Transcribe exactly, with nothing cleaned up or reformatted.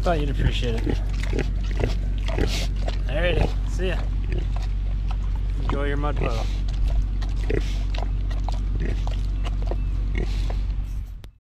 thought you'd appreciate it. Alrighty, see ya. Enjoy your mud puddle.